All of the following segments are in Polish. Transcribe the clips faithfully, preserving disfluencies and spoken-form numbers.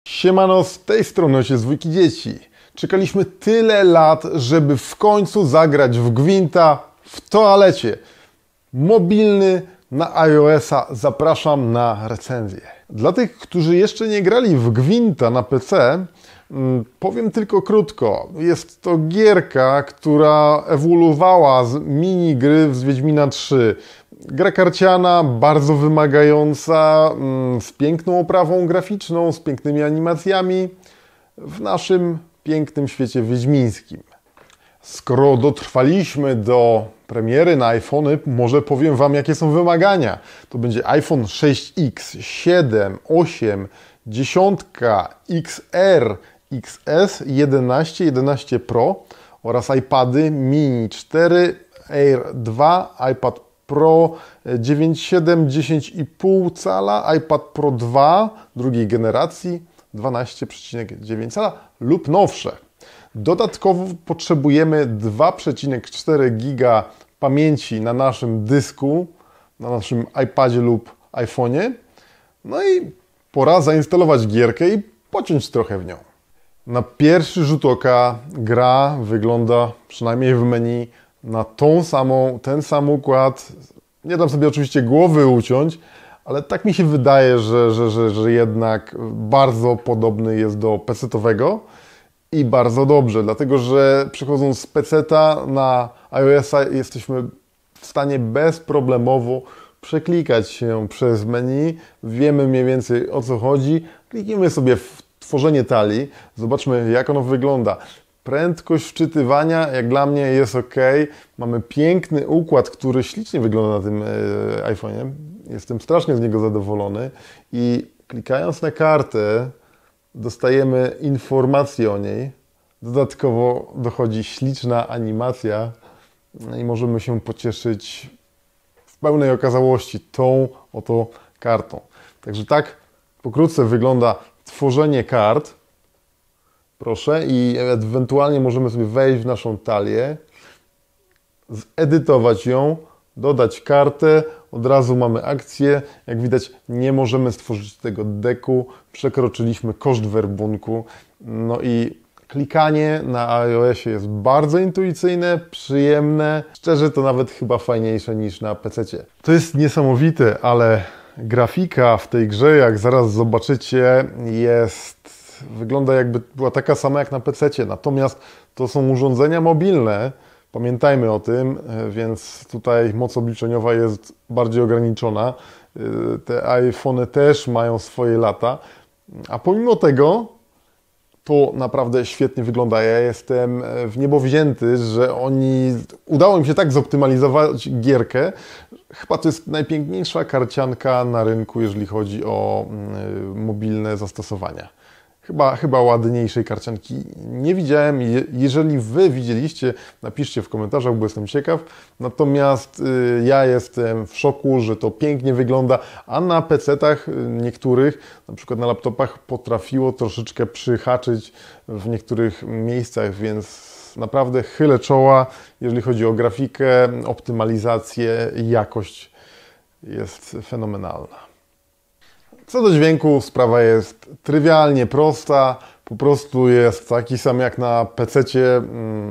Siemano, z tej strony się z dwójki dzieci. Czekaliśmy tyle lat, żeby w końcu zagrać w Gwinta w toalecie. Mobilny na iOS-a, zapraszam na recenzję. Dla tych, którzy jeszcze nie grali w Gwinta na P C, powiem tylko krótko. Jest to gierka, która ewoluowała z minigry z Wiedźmina trzy. Gra karciana, bardzo wymagająca, z piękną oprawą graficzną, z pięknymi animacjami w naszym pięknym świecie wiedźmińskim. Skoro dotrwaliśmy do premiery na iPhony, może powiem Wam, jakie są wymagania. To będzie iPhone sześć X, siedem, osiem, dziesięć, X R, X S, jedenaście, jedenaście Pro oraz iPady mini cztery, Air dwa, iPad Pro dziewięć siedem, dziesięć i pół cala, iPad Pro dwa drugiej generacji dwanaście przecinek dziewięć cala lub nowsze. Dodatkowo potrzebujemy dwa przecinek cztery giga pamięci na naszym dysku, na naszym iPadzie lub iPhone'ie. No i pora zainstalować gierkę i pociąć trochę w nią. Na pierwszy rzut oka gra wygląda, przynajmniej w menu, na tą samą, ten sam układ. Nie dam sobie oczywiście głowy uciąć, ale tak mi się wydaje, że, że, że, że jednak bardzo podobny jest do pecetowego i bardzo dobrze, dlatego że przechodząc z peceta na iOS-a jesteśmy w stanie bezproblemowo przeklikać się przez menu, wiemy mniej więcej o co chodzi, klikniemy sobie w tworzenie talii, zobaczmy jak ono wygląda. Prędkość wczytywania, jak dla mnie, jest ok. Mamy piękny układ, który ślicznie wygląda na tym e, iPhone'ie. Jestem strasznie z niego zadowolony. I klikając na kartę, dostajemy informację o niej. Dodatkowo dochodzi śliczna animacja i możemy się pocieszyć w pełnej okazałości tą oto kartą. Także tak pokrótce wygląda tworzenie kart. Proszę, i ewentualnie możemy sobie wejść w naszą talię, zedytować ją, dodać kartę, od razu mamy akcję. Jak widać, nie możemy stworzyć tego deku, przekroczyliśmy koszt werbunku. No i klikanie na iOSie jest bardzo intuicyjne, przyjemne. Szczerze, to nawet chyba fajniejsze niż na pececie. To jest niesamowite, ale grafika w tej grze, jak zaraz zobaczycie, jest... wygląda jakby była taka sama jak na pececie, natomiast to są urządzenia mobilne, pamiętajmy o tym, więc tutaj moc obliczeniowa jest bardziej ograniczona. Te iPhony też mają swoje lata, a pomimo tego to naprawdę świetnie wygląda. Ja jestem w niebo wzięty, że oni, udało im się tak zoptymalizować gierkę. Chyba to jest najpiękniejsza karcianka na rynku, jeżeli chodzi o mobilne zastosowania. Chyba, chyba ładniejszej karcianki nie widziałem. Jeżeli Wy widzieliście, napiszcie w komentarzach, bo jestem ciekaw. Natomiast y, ja jestem w szoku, że to pięknie wygląda, a na pecetach niektórych, na przykład na laptopach, potrafiło troszeczkę przyhaczyć w niektórych miejscach, więc naprawdę chylę czoła, jeżeli chodzi o grafikę, optymalizację i jakość jest fenomenalna. Co do dźwięku, sprawa jest trywialnie prosta, po prostu jest taki sam jak na pececie.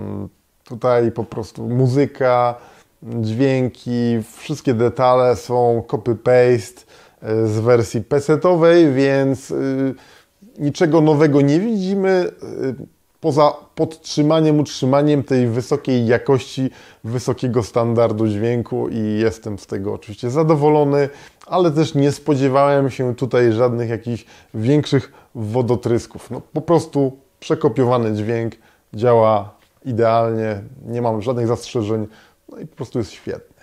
Tutaj po prostu muzyka, dźwięki, wszystkie detale są copy-paste z wersji pecetowej, więc niczego nowego nie widzimy, poza podtrzymaniem, utrzymaniem tej wysokiej jakości, wysokiego standardu dźwięku i jestem z tego oczywiście zadowolony, ale też nie spodziewałem się tutaj żadnych jakichś większych wodotrysków. No, po prostu przekopiowany dźwięk działa idealnie, nie mam żadnych zastrzeżeń, no i po prostu jest świetny.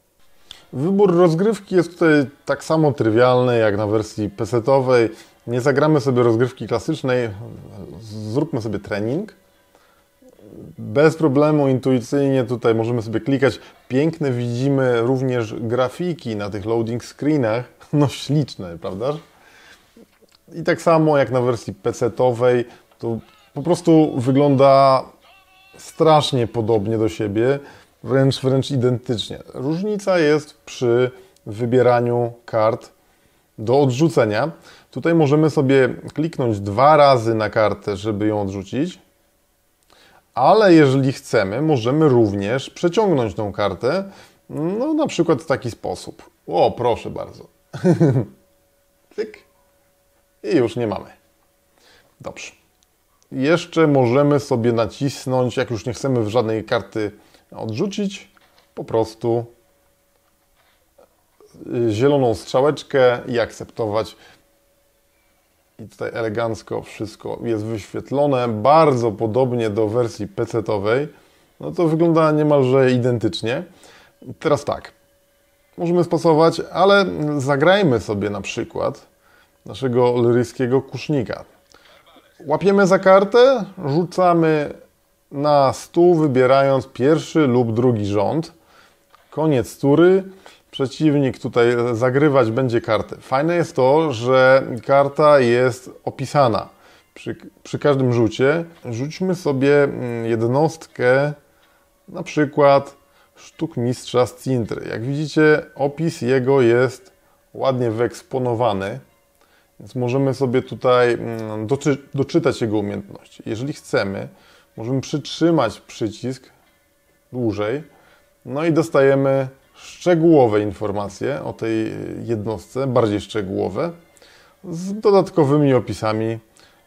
Wybór rozgrywki jest tutaj tak samo trywialny jak na wersji pecetowej. Nie zagramy sobie rozgrywki klasycznej, zróbmy sobie trening. Bez problemu, intuicyjnie tutaj możemy sobie klikać. Piękne widzimy również grafiki na tych loading screenach. No śliczne, prawda? I tak samo jak na wersji pecetowej, to po prostu wygląda strasznie podobnie do siebie, wręcz, wręcz identycznie. Różnica jest przy wybieraniu kart do odrzucenia. Tutaj możemy sobie kliknąć dwa razy na kartę, żeby ją odrzucić, ale jeżeli chcemy, możemy również przeciągnąć tą kartę, no na przykład w taki sposób. O, proszę bardzo. Tyk. I już nie mamy. Dobrze. Jeszcze możemy sobie nacisnąć, jak już nie chcemy w żadnej karty odrzucić, po prostu zieloną strzałeczkę i akceptować. I tutaj elegancko wszystko jest wyświetlone, bardzo podobnie do wersji pecetowej. No to wygląda niemalże identycznie. Teraz tak, możemy spasować, ale zagrajmy sobie na przykład naszego lyryjskiego kusznika. Łapiemy za kartę, rzucamy na stół, wybierając pierwszy lub drugi rząd. Koniec tury. Przeciwnik tutaj zagrywać będzie kartę. Fajne jest to, że karta jest opisana. Przy, przy każdym rzucie rzućmy sobie jednostkę, na przykład sztukmistrza z Cintry. Jak widzicie, opis jego jest ładnie wyeksponowany, więc możemy sobie tutaj doczy, doczytać jego umiejętności. Jeżeli chcemy, możemy przytrzymać przycisk dłużej, no i dostajemy szczegółowe informacje o tej jednostce, bardziej szczegółowe, z dodatkowymi opisami.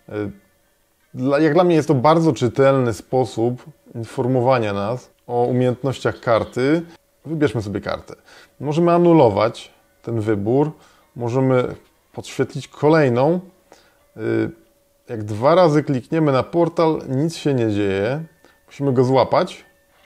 Jak dla mnie jest to bardzo czytelny sposób informowania nas o umiejętnościach karty. Wybierzmy sobie kartę. Możemy anulować ten wybór, możemy podświetlić kolejną. Jak dwa razy klikniemy na portal, nic się nie dzieje. Musimy go złapać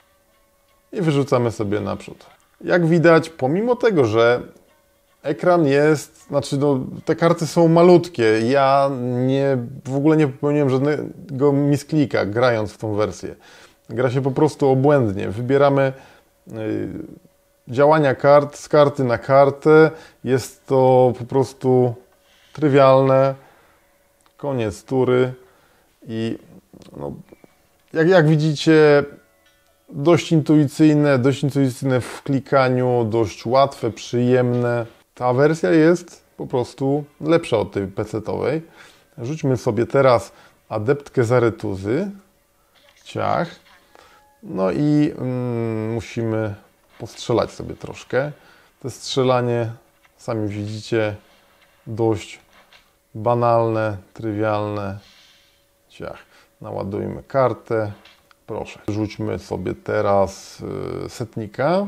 i wyrzucamy sobie naprzód. Jak widać, pomimo tego, że ekran jest, znaczy no, te karty są malutkie, ja nie, w ogóle nie popełniłem żadnego misklika grając w tą wersję. Gra się po prostu obłędnie. Wybieramy y, działania kart z karty na kartę. Jest to po prostu trywialne. Koniec tury. I no, jak, jak widzicie, dość intuicyjne, dość intuicyjne w klikaniu, dość łatwe, przyjemne. Ta wersja jest po prostu lepsza od tej pecetowej. Rzućmy sobie teraz adeptkę Zaretuzy. Ciach. No i mm, musimy postrzelać sobie troszkę. To strzelanie, sami widzicie, dość banalne, trywialne. Ciach. Naładujmy kartę. Proszę. Rzućmy sobie teraz y, setnika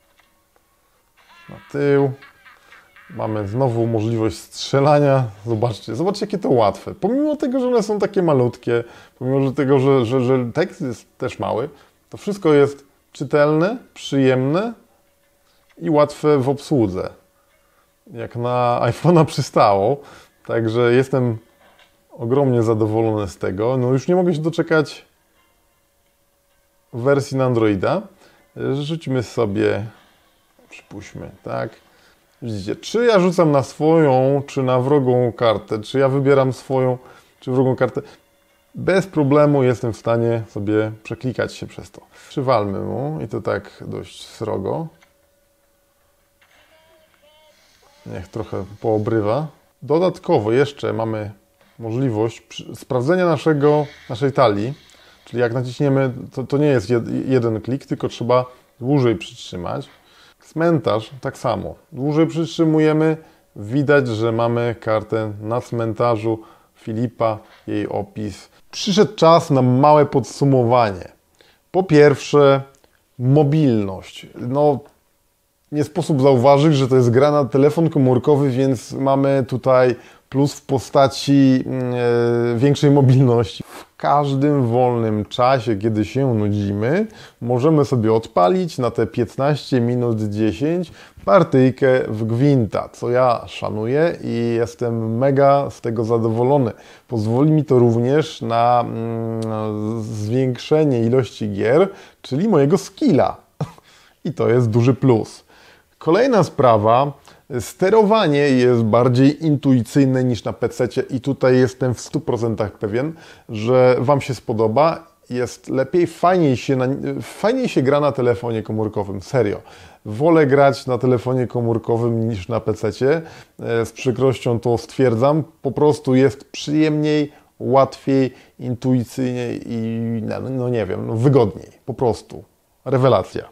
na tył. Mamy znowu możliwość strzelania. Zobaczcie, zobaczcie jakie to łatwe. Pomimo tego, że one są takie malutkie, pomimo tego, że, że, że tekst jest też mały, to wszystko jest czytelne, przyjemne i łatwe w obsłudze. Jak na iPhone'a przystało. Także jestem ogromnie zadowolony z tego. No już nie mogę się doczekać wersji na Androida. Rzućmy sobie, przypuśćmy, tak. Widzicie, czy ja rzucam na swoją, czy na wrogą kartę, czy ja wybieram swoją, czy wrogą kartę. Bez problemu jestem w stanie sobie przeklikać się przez to. Przywalmy mu i to tak dość srogo. Niech trochę poobrywa. Dodatkowo jeszcze mamy możliwość sprawdzenia naszego, naszej talii. Czyli jak naciśniemy, to, to nie jest jed, jeden klik, tylko trzeba dłużej przytrzymać. Cmentarz tak samo. Dłużej przytrzymujemy, widać, że mamy kartę na cmentarzu Filipa, jej opis. Przyszedł czas na małe podsumowanie. Po pierwsze, mobilność. No, nie sposób zauważyć, że to jest gra na telefon komórkowy, więc mamy tutaj plus w postaci e, większej mobilności. W każdym wolnym czasie, kiedy się nudzimy, możemy sobie odpalić na te piętnaście minut dziesięć partyjkę w Gwinta, co ja szanuję i jestem mega z tego zadowolony. Pozwoli mi to również na mm, zwiększenie ilości gier, czyli mojego skilla. I to jest duży plus. Kolejna sprawa, sterowanie jest bardziej intuicyjne niż na pececie i tutaj jestem w stu procentach pewien, że Wam się spodoba jest lepiej, fajniej się, na, fajniej się gra na telefonie komórkowym, serio. Wolę grać na telefonie komórkowym niż na pececie. Z przykrością to stwierdzam. Po prostu jest przyjemniej, łatwiej, intuicyjniej i no, no nie wiem, no wygodniej. Po prostu. Rewelacja.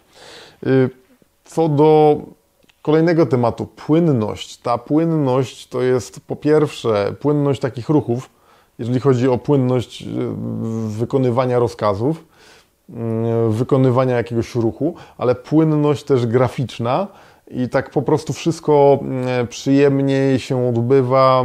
Co do kolejnego tematu, płynność. Ta płynność to jest po pierwsze płynność takich ruchów, jeżeli chodzi o płynność wykonywania rozkazów, wykonywania jakiegoś ruchu, ale płynność też graficzna i tak po prostu wszystko przyjemniej się odbywa,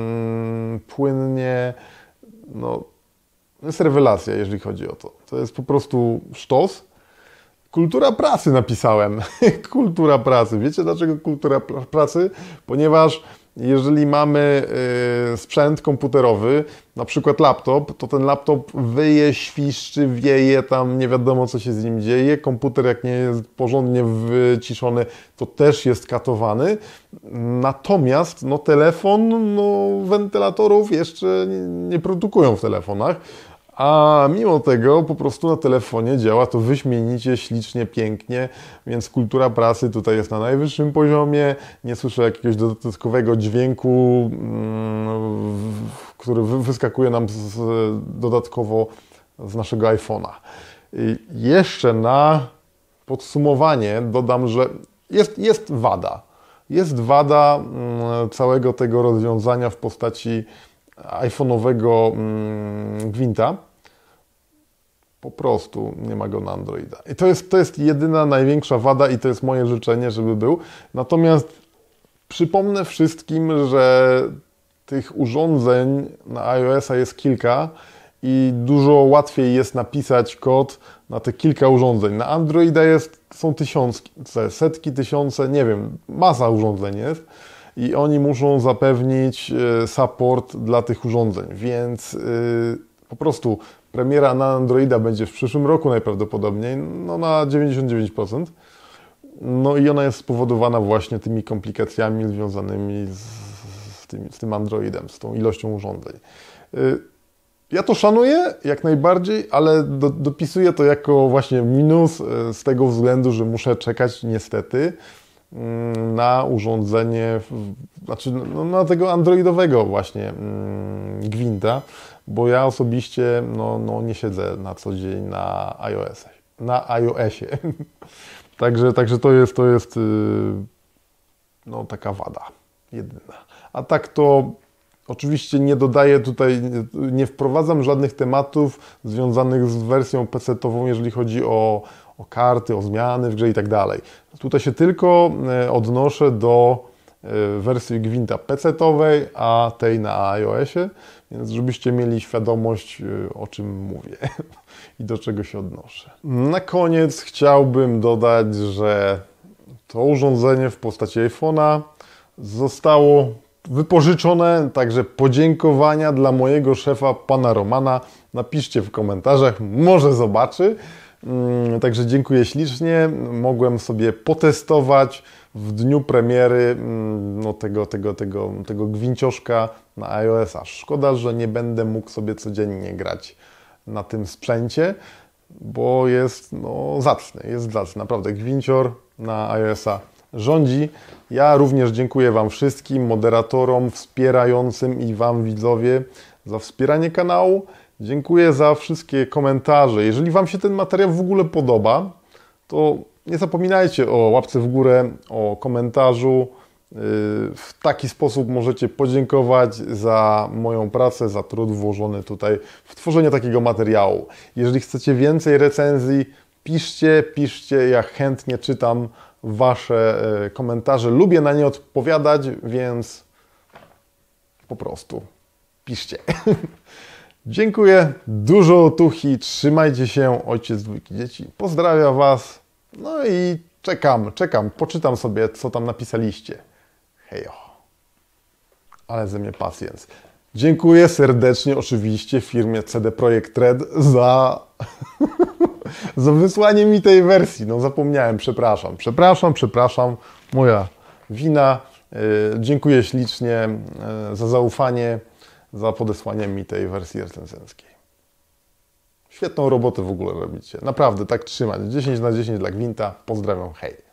płynnie. No, jest rewelacja, jeżeli chodzi o to. To jest po prostu sztos. Kultura pracy napisałem. Kultura pracy. Wiecie dlaczego kultura pracy? Ponieważ jeżeli mamy sprzęt komputerowy, na przykład laptop, to ten laptop wyje, świszczy, wieje, tam nie wiadomo co się z nim dzieje. Komputer jak nie jest porządnie wyciszony, to też jest katowany. Natomiast no, telefon, no, wentylatorów jeszcze nie, nie produkują w telefonach. A mimo tego po prostu na telefonie działa to wyśmienicie, ślicznie, pięknie, więc kultura pracy tutaj jest na najwyższym poziomie. Nie słyszę jakiegoś dodatkowego dźwięku, który wyskakuje nam z, dodatkowo z naszego iPhone'a. I jeszcze na podsumowanie dodam, że jest, jest wada. Jest wada całego tego rozwiązania w postaci iPhone'owego gwinta. Po prostu nie ma go na Androida. I to jest, to jest jedyna, największa wada i to jest moje życzenie, żeby był. Natomiast przypomnę wszystkim, że tych urządzeń na iOS-a jest kilka i dużo łatwiej jest napisać kod na te kilka urządzeń. Na Androida jest, są tysiące, setki, tysiące, nie wiem, masa urządzeń jest i oni muszą zapewnić support dla tych urządzeń, więc yy, po prostu premiera na Androida będzie w przyszłym roku najprawdopodobniej, no na dziewięćdziesiąt dziewięć procent. No i ona jest spowodowana właśnie tymi komplikacjami związanymi z, z, tym, z tym Androidem, z tą ilością urządzeń. Ja to szanuję jak najbardziej, ale do, dopisuję to jako właśnie minus z tego względu, że muszę czekać niestety na urządzenie, znaczy no, na tego androidowego właśnie gwinta, bo ja osobiście no, no, nie siedzę na co dzień na iOS-ie. Na iOSie. także, także to jest, to jest no, taka wada jedyna. A tak to oczywiście nie dodaję tutaj, nie wprowadzam żadnych tematów związanych z wersją pecetową, jeżeli chodzi o, o karty, o zmiany w grze i tak dalej. Tutaj się tylko odnoszę do wersji gwinta pecetowej, a tej na iOSie, więc żebyście mieli świadomość, o czym mówię i do czego się odnoszę. Na koniec chciałbym dodać, że to urządzenie w postaci iPhone'a zostało wypożyczone, także podziękowania dla mojego szefa, pana Romana. Napiszcie w komentarzach, może zobaczy. Także dziękuję ślicznie. Mogłem sobie potestować w dniu premiery no, tego, tego, tego, tego gwincioszka na iOS-a. Szkoda, że nie będę mógł sobie codziennie grać na tym sprzęcie, bo jest no, zacny, jest zacny. Naprawdę gwincior na iOS-a rządzi. Ja również dziękuję Wam wszystkim, moderatorom, wspierającym i Wam widzowie za wspieranie kanału. Dziękuję za wszystkie komentarze. Jeżeli Wam się ten materiał w ogóle podoba, to nie zapominajcie o łapce w górę, o komentarzu. W taki sposób możecie podziękować za moją pracę, za trud włożony tutaj w tworzenie takiego materiału. Jeżeli chcecie więcej recenzji, piszcie, piszcie. Ja chętnie czytam Wasze komentarze. Lubię na nie odpowiadać, więc po prostu piszcie. Dziękuję, dużo otuchy, trzymajcie się, ojciec dwójki dzieci. Pozdrawiam Was, no i czekam, czekam, poczytam sobie, co tam napisaliście. Hejo. Ale ze mnie pacjens. Dziękuję serdecznie oczywiście firmie C D Projekt Red za, za wysłanie mi tej wersji. No zapomniałem, przepraszam, przepraszam, przepraszam, moja wina. Dziękuję ślicznie za zaufanie, za podesłanie mi tej wersji recenzenckiej. Świetną robotę w ogóle robicie. Naprawdę, tak trzymać. dziesięć na dziesięć dla Gwinta. Pozdrawiam, hej.